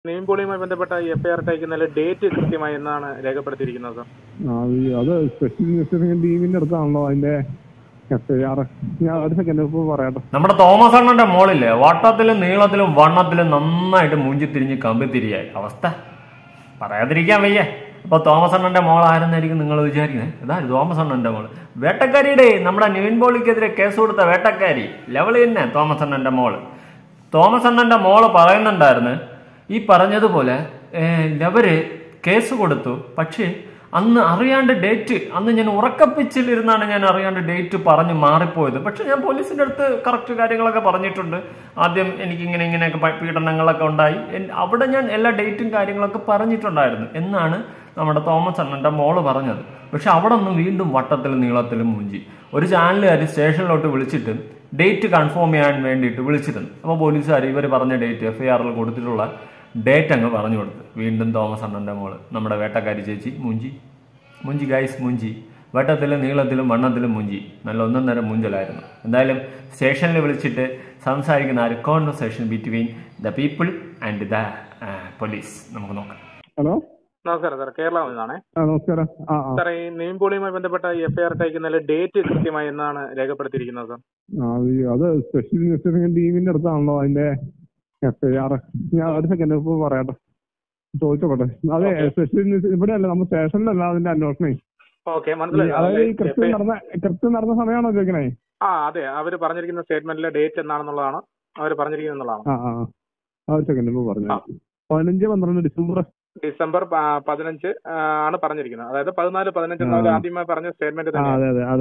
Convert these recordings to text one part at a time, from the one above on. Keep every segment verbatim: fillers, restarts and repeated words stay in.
നെയിംപോളിയുമായി ബന്ധപ്പെട്ട F I R അയക്കുന്നതിൽ date കൃത്യമായി എന്നാണ് രേഖപ്പെടുത്തിയിരിക്കുന്നത് സാർ? അത് സ്പെഷ്യൽ ഇൻവെസ്റ്റിഗേഷൻ ടീമിന്റെ അടുത്താണല്ലോ അതിന്റെ എഫ് ഐ ആർ. ഞാൻ ഒരു സെക്കൻഡ് ഇപ്പൊ പറയാട്ടോ. നമ്മുടെ തോമസ് അണ്ണന്റെ മോളില്ലേ വട്ടത്തിലും നീളത്തിലും വണ്ണത്തിലും നന്നായിട്ട് മൂഞ്ചി തിരിഞ്ഞ് കമ്പി തിരിയായി അവസ്ഥ പറയാതിരിക്കാൻ വയ്യ. അപ്പൊ തോമസ് അണ്ണന്റെ മോൾ ആരെന്നായിരിക്കും നിങ്ങൾ വിചാരിക്കുന്നത്? ഇതാ തോമസ് അണ്ണന്റെ മോള് വേട്ടക്കാരിയുടെ നമ്മുടെ നിവിൻ പോളിക്കെതിരെ കേസ് കൊടുത്ത വേട്ടക്കാരി ലെവല് തന്നെ തോമസ് അണ്ണന്റെ മോള്. തോമസ് അണ്ണന്റെ മോള് പറയുന്നുണ്ടായിരുന്നു ഈ പറഞ്ഞതുപോലെ ലവര് കേസ് കൊടുത്തു, പക്ഷേ അന്ന് അറിയാണ്ട് ഡേറ്റ് അന്ന് ഞാൻ ഉറക്കപ്പിച്ചിലിരുന്നാണ് ഞാൻ അറിയാണ്ട് ഡേറ്റ് പറഞ്ഞ് മാറിപ്പോയത്. പക്ഷെ ഞാൻ പോലീസിന്റെ അടുത്ത് കറക്റ്റ് കാര്യങ്ങളൊക്കെ പറഞ്ഞിട്ടുണ്ട്. ആദ്യം എനിക്ക് ഇങ്ങനെ ഇങ്ങനെയൊക്കെ പീഡനങ്ങളൊക്കെ ഉണ്ടായി, അവിടെ ഞാൻ എല്ലാ ഡേറ്റും കാര്യങ്ങളൊക്കെ പറഞ്ഞിട്ടുണ്ടായിരുന്നു എന്നാണ് നമ്മുടെ തോമസ് അണ്ണന്റെ മോള് പറഞ്ഞത്. പക്ഷെ അവിടെ നിന്ന് വീണ്ടും വട്ടത്തിലും നീളത്തിലും മൂഞ്ചി. ഒരു ചാനലുകാർ സ്റ്റേഷനിലോട്ട് വിളിച്ചിട്ട് ഡേറ്റ് കൺഫേം ചെയ്യാൻ വേണ്ടിയിട്ട് വിളിച്ചിരുന്നു. അപ്പോൾ പോലീസുകാർ ഇവർ പറഞ്ഞ ഡേറ്റ് എഫ് ഐ ആറിൽ കൊടുത്തിട്ടുള്ള ഡേറ്റ് അങ്ങ് പറഞ്ഞു കൊടുത്തു. വീണ്ടും തോമസ് അണ്ണന്റെ മോള് നമ്മുടെ വേട്ടക്കാരി ചേച്ചി മുഞ്ചി മുഞ്ചി ഗൈസ് മുഞ്ചി വട്ടത്തിലും നീളത്തിലും വണ്ണത്തിലും മുഞ്ചി. നല്ല ഒന്നൊന്നര മുഞ്ചലായിരുന്നു. എന്തായാലും സ്റ്റേഷനിൽ വിളിച്ചിട്ട് സംസാരിക്കുന്ന ഒരു conversation between the people and the police നമുക്ക് നോക്കാം. ഹലോ, നമസ്കാരം സാർ, കേരള നിന്നാണേ. നമസ്കാരം സാർ, ഈ നെയിംപോളിയുമായി ബന്ധപ്പെട്ട എഫ് ഐ ആർ അയക്കുന്നതിൽ ഡേറ്റ് കൃത്യമായി എന്നാണ് രേഖപ്പെടുത്തിയിരിക്കുന്നത് സാർ? അത് സ്പെഷ്യൽ ഇൻവെസ്റ്റിഗേഷൻ ടീമിന്റെ അടുത്താണല്ലോ അതിന്റെ എഫ് ഐ ആർ. ഞാൻ ഒരു സെക്കൻഡ് ഇപ്പൊ പറയാട്ടോ, ചോദിച്ചോട്ടെ. അതെ, സ്പെഷ്യൽ ഇവിടെ അല്ല, നമ്മൾ സ്റ്റേഷനിലല്ല അതിന്റെ അന്വേഷണേ. അതായത് ഈ കൃത്യം നടന്ന കൃത്യം നടന്ന സമയമാണോ ചോദിക്കണേ? ആ അതെ, അവര് പറഞ്ഞിരിക്കുന്ന സ്റ്റേറ്റ്മെന്റിലെ ഡേറ്റ് എന്നാണെന്നുള്ളതാണ് അവർ പറഞ്ഞിരിക്കുന്നതാണ്. ആ ആ ഒരു സെക്കൻഡ് ഇപ്പൊ പറഞ്ഞു. പതിനഞ്ച് പന്ത്രണ്ട് ഡിസംബർ ഡിസംബർ പതിനഞ്ച് ആണ് പറഞ്ഞിരിക്കുന്നത്. അതായത് പതിനാല് പതിനഞ്ച് ആദ്യമായി പറഞ്ഞ സ്റ്റേറ്റ്മെന്റ് തന്നെ.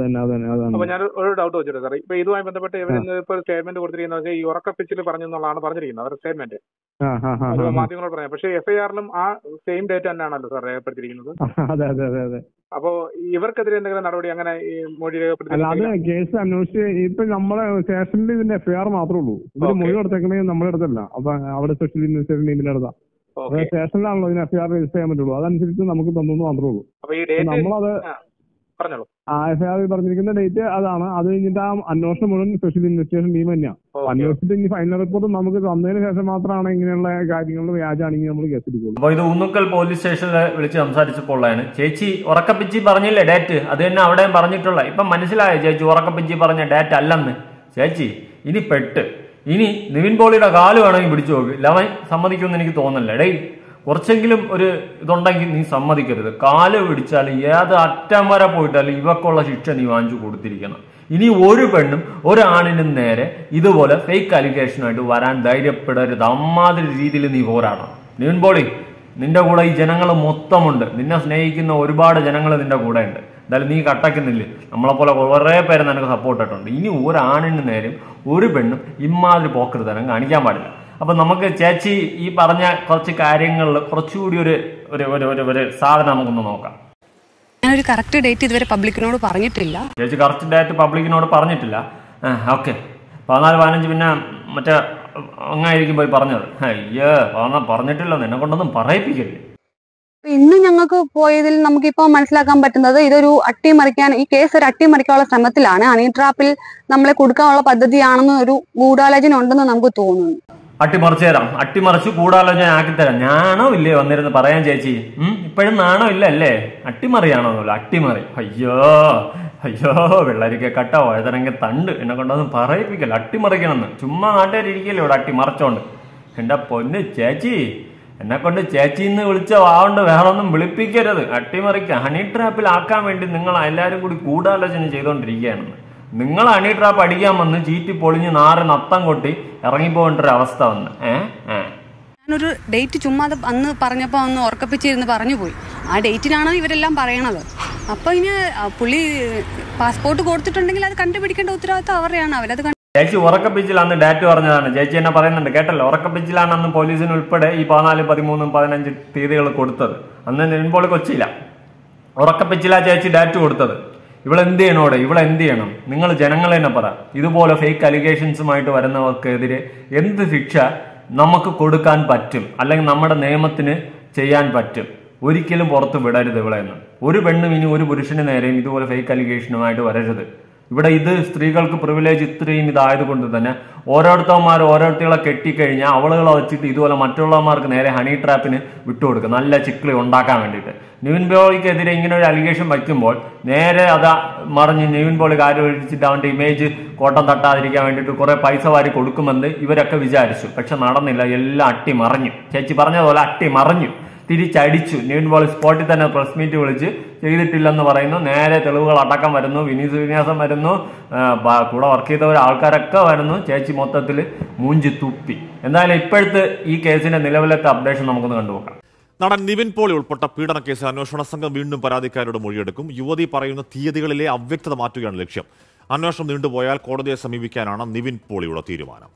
അപ്പൊ ഞാൻ ഒരു ഡൗട്ട് വെച്ചിട്ട് സാർ, ഇപ്പൊ ഇതുമായി ബന്ധപ്പെട്ട് ഇവരിന്ന് ഇപ്പൊ സ്റ്റേറ്റ്മെന്റ് കൊടുത്തിരിക്കുന്നത് ഈ ഉറക്കപ്പിച്ചിൽ പറഞ്ഞു എന്നുള്ളതാണ് പറഞ്ഞിരിക്കുന്നത് അവരുടെ സ്റ്റേറ്റ്മെന്റ് മാധ്യമങ്ങളോട് പറയാം. പക്ഷേ എഫ് ഐ ആറിലും ആ സെയിം ഡേറ്റ് തന്നെയാണല്ലോ സാർ രേഖപ്പെടുത്തിയിരിക്കുന്നത്. അപ്പോ ഇവർക്കെതിരെ എന്തെങ്കിലും നടപടി അങ്ങനെ ഈ മൊഴി രേഖപ്പെടുത്തി കേസ് അന്വേഷിച്ച് ഇപ്പൊ നമ്മളെ സ്റ്റേഷനിൽ ഇതിന്റെ എഫ് ഐ ആർ മാത്രമേ ഉള്ളൂ. ഇവര് മൊഴി കൊടുത്തേക്കണേ നമ്മുടെ അടുത്തല്ല. അപ്പൊ അവിടെ സ്പെഷ്യൽ ഇൻവെസ്റ്റിഗേഷൻ ടീമിന്റെ അടുത്താ. സ്റ്റേഷനിലാണല്ലോ ഇതിന് എഫ് ഐ ആർ രജിസ്റ്റർ ചെയ്യാൻ പറ്റുള്ളൂ. അതനുസരിച്ച് നമുക്ക് തന്നു മാത്രമേ ഉള്ളൂ. നമ്മളത് ആ എഫ് ഐ ആർ പറഞ്ഞിരിക്കുന്ന ഡേറ്റ് അതാണ്. അത് കഴിഞ്ഞിട്ട് ആ അന്വേഷണം മുഴുവൻ സ്പെഷ്യൽ ഇൻവെസ്റ്റിഗേഷൻ ടീം തന്നെയാണ്. അന്വേഷിച്ചിട്ട് ഇനി ഫൈനൽ റിപ്പോർട്ട് നമുക്ക് തന്നതിന് ശേഷം മാത്രമാണ് ഇങ്ങനെയുള്ള കാര്യങ്ങളിൽ വ്യാജാണെങ്കിൽ നമ്മൾ കേസെടുക്കുള്ളൂ. അപ്പൊ ഇത് ഉന്നുക്കൽ പോലീസ് സ്റ്റേഷനിൽ വിളിച്ച് സംസാരിച്ചപ്പോഴാണ് ചേച്ചി ഉറക്കപ്പിച്ചി പറഞ്ഞില്ലേ ഡേറ്റ്, അത് തന്നെ അവിടെയും പറഞ്ഞിട്ടുള്ള. ഇപ്പം മനസ്സിലായോ ചേച്ചി ഉറക്കപ്പിച്ചി പറഞ്ഞ ഡേറ്റ് അല്ലെന്ന്? ചേച്ചി ഇനി പെട്ട് ഇനി നിവിൻ പോളിയുടെ കാല് വേണമെങ്കിൽ പിടിച്ചു നോക്ക്, ലവൻ സമ്മതിക്കുമെന്ന് എനിക്ക് തോന്നുന്നില്ല. ഡേയ് കുറച്ചെങ്കിലും ഒരു ഇതുണ്ടെങ്കിൽ നീ സമ്മതിക്കരുത്. കാല് പിടിച്ചാൽ ഏത് അറ്റം വരെ പോയിട്ടാലും ഇവക്കുള്ള ശിക്ഷ നീ വാങ്ങിച്ചു കൊടുത്തിരിക്കണം. ഇനി ഒരു പെണ്ണും ഒരാണിനും നേരെ ഇതുപോലെ ഫേക്ക് അലിഗേഷനായിട്ട് വരാൻ ധൈര്യപ്പെടരുത്. അമ്മാതിരി രീതിയിൽ നീ പോരാടണം. നിവിൻ പോളി, നിന്റെ കൂടെ ഈ ജനങ്ങൾ മൊത്തമുണ്ട്. നിന്നെ സ്നേഹിക്കുന്ന ഒരുപാട് ജനങ്ങൾ നിന്റെ കൂടെ ഉണ്ട്. എന്തായാലും നീ കട്ടക്കുന്നില്ലേ? നമ്മളെപ്പോലെ കുറേ പേര് നിനക്ക് സപ്പോർട്ട് ആയിട്ടുണ്ട്. ഇനി ഒരാണിന് നേരം ഒരു പെണ്ണും ഇമാതിരി പോക്കരുതനം കാണിക്കാൻ പാടില്ല. അപ്പൊ നമുക്ക് ചേച്ചി ഈ പറഞ്ഞ കുറച്ച് കാര്യങ്ങളിൽ കുറച്ചുകൂടി ഒരു ഒരു ഒരു സാധനം നമുക്കൊന്ന് നോക്കാം. ഞാനൊരു കറക്റ്റ് ഡേറ്റ് ഇതുവരെ പബ്ലിക്കിനോട് പറഞ്ഞിട്ടില്ല. ചേച്ചി കറക്റ്റ് ഡേറ്റ് പബ്ലിക്കിനോട് പറഞ്ഞിട്ടില്ല. ഓക്കെ, പതിനാല് പതിനഞ്ച് പിന്നെ മറ്റേ അങ്ങായിരിക്കും പോയി പറഞ്ഞത്. അയ്യോ പറഞ്ഞിട്ടില്ല, നിന്നെ കൊണ്ടൊന്നും പറയിപ്പിക്കല്ലേ. ഇന്ന് ഞങ്ങൾക്ക് പോയതിൽ നമുക്കിപ്പോൾ മനസ്സിലാക്കാൻ പറ്റുന്നത് ഇതൊരു അട്ടിമറിക്കാൻ, ഈ കേസ് ഒരു അട്ടിമറിക്കാനുള്ള ശ്രമത്തിലാണ്. ഹണി ട്രാപ്പിൽ നമ്മളെ കൊടുക്കാനുള്ള പദ്ധതിയാണെന്ന് ഒരു ഗൂഢാലോചന ഉണ്ടെന്ന് നമുക്ക് തോന്നുന്നു. അട്ടിമറിച്ചു തരാം, അട്ടിമറിച്ച് ഗൂഢാലോചന ആക്കി തരാം. ഞാണോ ഇല്ലേ വന്നിരുന്ന് പറയാൻ ചേച്ചി? ഉം ഇപ്പോഴും നാണോ ഇല്ല അല്ലേ? അട്ടിമറിയാണോന്നല്ല, അട്ടിമറി. അയ്യോ അയ്യോ വെള്ളരിക്ക കട്ട വഴുതനങ്ങ തണ്ട്, എന്നെ കൊണ്ടൊന്നും പറയിപ്പിക്കല്ല. അട്ടിമറിക്കണമെന്ന് ചുമ്മാ നാട്ടുകാരിക്കല്ലേ ഇവിടെ അട്ടിമറിച്ചോണ്ട്. എന്റെ പൊന്ന് ചേച്ചി, എന്നെ കൊണ്ട് ചേച്ചിന്ന് വിളിച്ച വാവുണ്ട് വേറെ ഒന്നും വിളിപ്പിക്കരുത്. അട്ടിമറിക്ക ഹണി ട്രാപ്പിൽ ആക്കാൻ വേണ്ടി നിങ്ങൾ എല്ലാവരും കൂടി ഗൂഢാലോചന ചെയ്തുകൊണ്ടിരിക്കുകയാണെന്ന്. നിങ്ങൾ ഹണി ട്രാപ്പ് അടിക്കാൻ വന്ന് ചീറ്റി പൊളിഞ്ഞ് നാറ് നത്തം കൊട്ടി ഇറങ്ങിപ്പോകേണ്ട ഒരു അവസ്ഥ വന്ന്. ഏഹ് ഞാനൊരു ഡേറ്റ് ചുമ്മാ അന്ന് പറഞ്ഞപ്പോ ഒന്ന് ഉറക്കപ്പിച്ചിരുന്ന് പറഞ്ഞു പോയി. ആ ഡേറ്റിനാണ് ഇവരെല്ലാം പറയണത്. അപ്പൊ ഇനി പുള്ളി പാസ്പോർട്ട് കൊടുത്തിട്ടുണ്ടെങ്കിൽ അത് കണ്ടുപിടിക്കേണ്ട ഉത്തരവാദിത്വം അവരെയാണ്. അവരത് ചേച്ചി ഉറക്കപ്പിച്ചിലാന്ന് ഡേറ്റ് പറഞ്ഞതാണ്. ചേച്ചി എന്നെ പറയുന്നുണ്ട് കേട്ടല്ലോ. ഉറക്കപ്പിച്ചിലാണ് അന്ന് പോലീസിന് ഉൾപ്പെടെ ഈ പതിനാല് പതിമൂന്നും പതിനഞ്ച് തീയതികൾ കൊടുത്തത്. അന്ന് നിവിൻ പോളി കൊച്ചിയില്ല, ഉറക്കപ്പിച്ചില്ല ചേച്ചി ഡേറ്റ് കൊടുത്തത്. ഇവളെന്ത് ചെയ്യണോടെ? ഇവളെന്ത് ചെയ്യണം? നിങ്ങൾ ജനങ്ങളെ തന്നെ പറ. ഇതുപോലെ ഫേക്ക് അലിഗേഷൻസുമായിട്ട് വരുന്നവർക്കെതിരെ എന്ത് ശിക്ഷ നമുക്ക് കൊടുക്കാൻ പറ്റും, അല്ലെങ്കിൽ നമ്മുടെ നിയമത്തിന് ചെയ്യാൻ പറ്റും? ഒരിക്കലും പുറത്ത് വിടരുത് ഇവളെന്ന്. ഒരു പെണ്ണും ഇനി ഒരു പുരുഷന് നേരെയും ഇതുപോലെ ഫേക്ക് അലിഗേഷനുമായിട്ട് വരരുത്. ഇവിടെ ഇത് സ്ത്രീകൾക്ക് പ്രിവിലേജ് ഇത്രയും ഇതായതുകൊണ്ട് തന്നെ ഓരോരുത്തന്മാർ ഓരോരുത്തകളെ കെട്ടിക്കഴിഞ്ഞാൽ അവളുകളെ വെച്ചിട്ട് ഇതുപോലെ മറ്റുള്ളവന്മാർക്ക് നേരെ ഹണി ട്രാപ്പിന് വിട്ടുകൊടുക്കും, നല്ല ചിക്കിളി ഉണ്ടാക്കാൻ വേണ്ടിയിട്ട്. നിവിൻ പോളിക്കെതിരെ ഇങ്ങനെ ഒരു അലിഗേഷൻ വയ്ക്കുമ്പോൾ നേരെ അത് മറിഞ്ഞ് നിവിൻ പോളി കാര്യം ഒഴിച്ചിട്ട് അവന്റെ ഇമേജ് കോട്ടം തട്ടാതിരിക്കാൻ വേണ്ടിയിട്ട് കുറെ പൈസ വാരി കൊടുക്കുമെന്ന് ഇവരൊക്കെ വിചാരിച്ചു. പക്ഷെ നടന്നില്ല, എല്ലാം അട്ടി മറിഞ്ഞു. ചേച്ചി പറഞ്ഞതുപോലെ അട്ടി മറിഞ്ഞു, തിരിച്ചടിച്ചു. നിവിൻ പോളി സ്പോട്ടിൽ തന്നെ പ്രസ് മീറ്റ് വിളിച്ച് ചെയ്തിട്ടില്ലെന്ന് പറയുന്നു. നേരെ തെളിവുകൾ അടക്കം വരുന്നു, വിനീത് ശ്രീനിവാസൻ വരുന്നു, കൂടെ വർക്ക് ചെയ്ത ആൾക്കാരൊക്കെ വരുന്നു. ചേച്ചി മൊത്തത്തിൽ മൂഞ്ചി തുപ്പി. എന്തായാലും ഇപ്പോഴത്തെ ഈ കേസിന്റെ നിലവിലത്തെ അപ്ഡേഷൻ നമുക്കൊന്ന് കണ്ടുപോക്കാം. നടൻ നിവിൻ പോളി ഉൾപ്പെട്ട പീഡന കേസിൽ അന്വേഷണ സംഘം വീണ്ടും പരാതിക്കാരുടെ മൊഴിയെടുക്കും. യുവതി പറയുന്ന തീയതികളിലെ അവ്യക്തത മാറ്റുകയാണ് ലക്ഷ്യം. അന്വേഷണം നീണ്ടുപോയാൽ കോടതിയെ സമീപിക്കാനാണ് നിവിൻ പോളിയുടെ തീരുമാനം.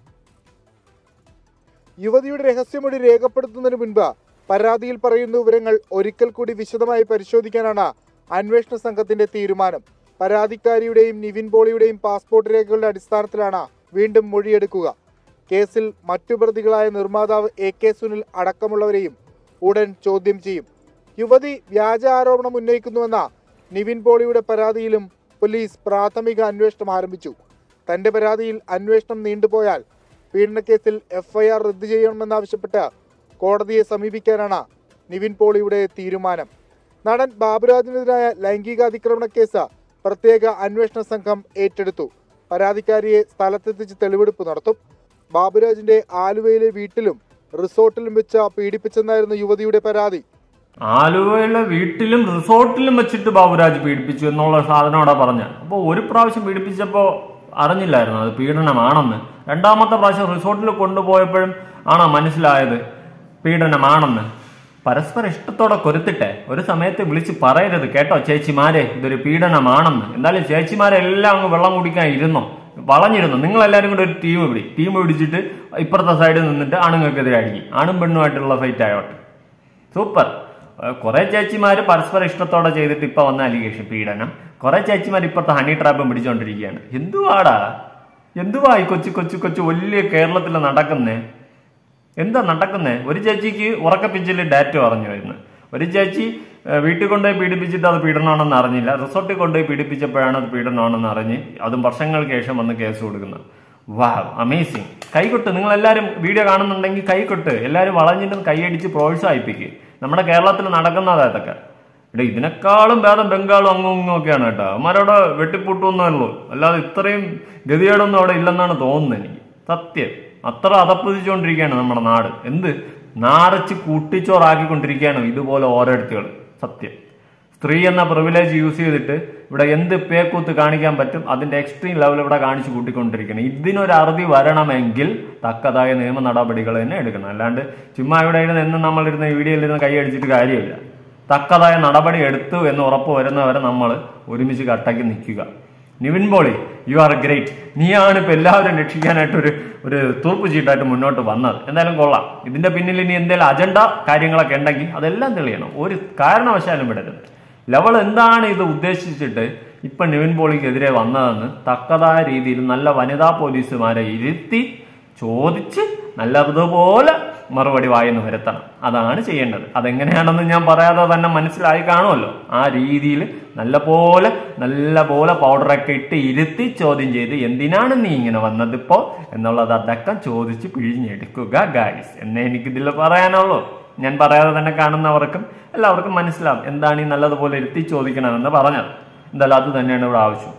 യുവതിയുടെ രഹസ്യമൊഴി രേഖപ്പെടുത്തുന്നതിന് മുൻപ് പരാതിയിൽ പറയുന്ന വിവരങ്ങൾ ഒരിക്കൽ കൂടി വിശദമായി പരിശോധിക്കാനാണ് അന്വേഷണ സംഘത്തിന്റെ തീരുമാനം. പരാതിക്കാരിയുടെയും നിവിൻ പോളിയുടെയും പാസ്പോർട്ട് രേഖകളുടെ അടിസ്ഥാനത്തിലാണ് വീണ്ടും മൊഴിയെടുക്കുക. കേസിൽ മറ്റു പ്രതികളായ നിർമ്മാതാവ് എ കെ സുനിൽ അടക്കമുള്ളവരെയും ഉടൻ ചോദ്യം ചെയ്യും. യുവതി വ്യാജ ആരോപണം ഉന്നയിക്കുന്നുവെന്ന നിവിൻ പോളിയുടെ പരാതിയിലും പോലീസ് പ്രാഥമിക അന്വേഷണം ആരംഭിച്ചു. തന്റെ പരാതിയിൽ അന്വേഷണം നീണ്ടുപോയാൽ പീഡനക്കേസിൽ എഫ്ഐആർ റദ്ദു ചെയ്യണമെന്നാവശ്യപ്പെട്ട് കോടതിയെ സമീപിക്കാനാണ് നിവിൻ പോളിയുടെ തീരുമാനം. നടൻ ബാബുരാജിനെതിരായ ലൈംഗികാതിക്രമണ കേസ് പ്രത്യേക അന്വേഷണ സംഘം ഏറ്റെടുത്തു. പരാതിക്കാരിയെ സ്ഥലത്തെത്തിച്ച് തെളിവെടുപ്പ് നടത്തും. ബാബുരാജിന്റെ ആലുവയിലെ വീട്ടിലും റിസോർട്ടിലും വെച്ച് പീഡിപ്പിച്ചെന്നായിരുന്നു യുവതിയുടെ പരാതി. ആലുവയിലെ വീട്ടിലും റിസോർട്ടിലും വെച്ചിട്ട് ബാബുരാജ് പീഡിപ്പിച്ചു എന്നുള്ള സാധനം അവിടെ പറഞ്ഞു. അപ്പോൾ ഒരു പ്രാവശ്യം പീഡിപ്പിച്ചപ്പോൾ അറിഞ്ഞില്ലായിരുന്നു അത് പീഡനമാണെന്ന്. രണ്ടാമത്തെ പ്രാവശ്യം റിസോർട്ടിൽ കൊണ്ടുപോയപ്പോഴും ആണോ മനസ്സിലായത് പീഡനമാണെന്ന്. പരസ്പര ഇഷ്ടത്തോടെ കൊരുത്തിട്ടെ ഒരു സമയത്ത് വിളിച്ച് പറയരുത് കേട്ടോ ചേച്ചിമാരെ ഇതൊരു പീഡനമാണെന്ന്. എന്തായാലും ചേച്ചിമാരെല്ലാം അങ്ങ് വെള്ളം കുടിക്കാൻ ഇരുന്നോ, വളഞ്ഞിരുന്നു. നിങ്ങളെല്ലാവരും കൂടെ ഒരു ടീം പിടി ടീം പിടിച്ചിട്ട് ഇപ്പുറത്തെ സൈഡിൽ നിന്നിട്ട് ആണുങ്ങൾക്കെതിരെ അടിക്കും. ആണും പെണ്ണുമായിട്ടുള്ള ഫൈറ്റ് ആയോട്ടെ. സൂപ്പർ. കുറെ ചേച്ചിമാര് പരസ്പര ഇഷ്ടത്തോടെ ചെയ്തിട്ട് ഇപ്പൊ വന്ന അലിഗേഷൻ പീഡനം. കുറെ ചേച്ചിമാർ ഇപ്പുറത്തെ ഹണി ട്രാപ്പും പിടിച്ചോണ്ടിരിക്കുകയാണ്. എന്തുവാടാ എന്തുവാ ഈ കൊച്ചു കൊച്ചു കൊച്ചു വലിയ കേരളത്തിൽ നടക്കുന്നേ? എന്താ നടക്കുന്നേ? ഒരു ചേച്ചിക്ക് ഉറക്കപ്പിച്ചിൽ ഡാറ്റ പറഞ്ഞു വരുന്നു. ഒരു ചേച്ചി വീട്ടിൽ കൊണ്ടുപോയി പീഡിപ്പിച്ചിട്ട് അത് പീഡനമാണെന്ന് അറിഞ്ഞില്ല. റിസോർട്ടിൽ കൊണ്ടുപോയി പീഡിപ്പിച്ചപ്പോഴാണ് അത് പീഡനമാണെന്ന് അറിഞ്ഞ് അതും വർഷങ്ങൾക്ക് ശേഷം വന്ന് കേസ് കൊടുക്കുന്നത്. വാ, അമേസിങ്. കൈകൊട്ട്. നിങ്ങൾ എല്ലാവരും വീഡിയോ കാണുന്നുണ്ടെങ്കിൽ കൈകൊട്ട്. എല്ലാവരും വളഞ്ഞിട്ടും കൈയടിച്ച് പ്രോത്സാഹിപ്പിക്കുക. നമ്മുടെ കേരളത്തിൽ നടക്കുന്നതാ ഇതൊക്കെ. ഇവിടെ ഇതിനേക്കാളും ഭേദം ബംഗാളും അങ്ങും ഇങ്ങും ഒക്കെയാണ് കേട്ടോ. അവന്മാരവിടെ വെട്ടിപ്പൊട്ടുന്നേ ഉള്ളൂ. അല്ലാതെ ഇത്രയും ഗതികേടൊന്നും അവിടെ ഇല്ലെന്നാണ് തോന്നുന്നത് എനിക്ക്. സത്യം. അത്ര അതപ്പതിച്ചുകൊണ്ടിരിക്കുകയാണ് നമ്മുടെ നാട്. എന്ത് നാരച്ച് കൂട്ടിച്ചോറാക്കിക്കൊണ്ടിരിക്കുകയാണ് ഇതുപോലെ ഓരോരുത്തകൾ. സത്യം. സ്ത്രീ എന്ന പ്രിവിലേജ് യൂസ് ചെയ്തിട്ട് ഇവിടെ എന്ത് പേക്കൂത്ത് കാണിക്കാൻ പറ്റും അതിന്റെ എക്സ്ട്രീം ലെവൽ ഇവിടെ കാണിച്ചു കൂട്ടിക്കൊണ്ടിരിക്കണം. ഇതിനൊരു അറുതി വരണമെങ്കിൽ തക്കതായ നിയമ നടപടികൾ തന്നെ എടുക്കണം. അല്ലാണ്ട് ചുമ്മാ ഇവിടെ ഇരുന്ന് എന്നും നമ്മളിരുന്ന വീഡിയോയിലിരുന്ന് കൈ അടിച്ചിട്ട് കാര്യമില്ല. തക്കതായ നടപടി എടുത്തു എന്ന് ഉറപ്പ് വരുന്നവരെ നമ്മൾ ഒരുമിച്ച് കട്ടയ്ക്ക് നിൽക്കുക. Nivin Pauly, you are great. നീയാണ് ഇപ്പൊ എല്ലാവരും രക്ഷിക്കാനായിട്ട് ഒരു ഒരു തൂർപ്പ് ചീട്ടായിട്ട് മുന്നോട്ട് വന്നത്. എന്തായാലും കൊള്ളാം. ഇതിന്റെ പിന്നിൽ ഇനി എന്തെങ്കിലും അജണ്ട കാര്യങ്ങളൊക്കെ ഉണ്ടെങ്കിൽ അതെല്ലാം തെളിയണം. ഒരു കാരണവശാലും വിടരുത്. ലെവൽ എന്താണ് ഇത് ഉദ്ദേശിച്ചിട്ട് ഇപ്പൊ നിവിൻ പോളിക്കെതിരെ വന്നതെന്ന് തക്കതായ രീതിയിൽ നല്ല വനിതാ പോലീസുമാരെ ഇരുത്തി ചോദിച്ച് നല്ലതുപോലെ മറുപടി വായിന്ന് വരുത്തണം. അതാണ് ചെയ്യേണ്ടത്. അതെങ്ങനെയാണെന്ന് ഞാൻ പറയാതെ തന്നെ മനസ്സിലായി കാണുമല്ലോ. ആ രീതിയിൽ നല്ല പോലെ നല്ല പോലെ പൗഡറൊക്കെ ഇട്ട് ഇരുത്തി ചോദ്യം ചെയ്ത് എന്തിനാണ് നീ ഇങ്ങനെ വന്നതിപ്പോ എന്നുള്ളത് അടക്കം ചോദിച്ച് പിഴിഞ്ഞെടുക്കുക ഗായ്സ് എന്നേ എനിക്കിതിൽ പറയാനുള്ളൂ. ഞാൻ പറയാതെ തന്നെ കാണുന്നവർക്കും എല്ലാവർക്കും മനസ്സിലാവും എന്താണ് ഈ നല്ലതുപോലെ ഇരുത്തി ചോദിക്കണമെന്ന് പറഞ്ഞത്. എന്തായാലും അത് തന്നെയാണ് ഇവിടെ ആവശ്യം.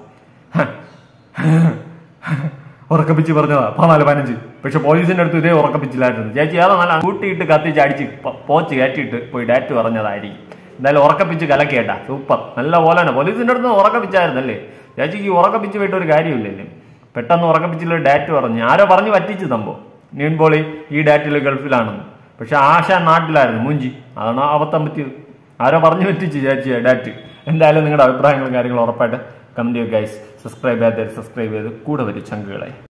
ഉറക്കപ്പിച്ച് പറഞ്ഞതാ പതിനാല് പതിനഞ്ച്. പക്ഷെ പോലീസിന്റെ അടുത്ത് ഇതേ ഉറക്കപ്പിച്ചില്ലായിരുന്നു. ചേച്ചി ഏതാ നല്ല കൂട്ടിയിട്ട് കത്തിച്ച് അടിച്ച് പോച്ച് കയറ്റിയിട്ട് പോയി ഡാറ്റ് പറഞ്ഞതായിരിക്കും. എന്തായാലും ഉറക്കപ്പിച്ച് കലക്കേട്ടാ. സൂപ്പർ. നല്ല പോലെയാണ്. പോലീസിന്റെ അടുത്ത് ഉറക്കപ്പിച്ചായിരുന്നല്ലേ. ചേച്ചിക്ക് ഉറക്കപ്പിച്ച് പോയിട്ട് ഒരു കാര്യമില്ലല്ലേ. പെട്ടെന്ന് ഉറക്കപ്പിച്ചില്ല ഡാറ്റ് പറഞ്ഞു. ആരോ പറഞ്ഞു പറ്റിച്ച് സംഭവം. നിവിൻ പോളി ഈ ഡാറ്റിൽ ഗൾഫിലാണെന്ന്. പക്ഷെ ആശാൻ നാട്ടിലായിരുന്നു മൂഞ്ചി. അതാണ് അബദ്ധം പറ്റിയത്. ആരോ പറഞ്ഞു പറ്റിച്ച് ചേച്ചിയെ ഡാറ്റ്. എന്തായാലും നിങ്ങളുടെ അഭിപ്രായങ്ങളും കാര്യങ്ങളും ഉറപ്പായിട്ട് കമന്റ് ചെയ്യുക ഗൈസ്. സബ്സ്ക്രൈബ് ചെയ്ത് സബ്സ്ക്രൈബ് ചെയ്ത് കൂടെ വരും ചങ്കുകളെ.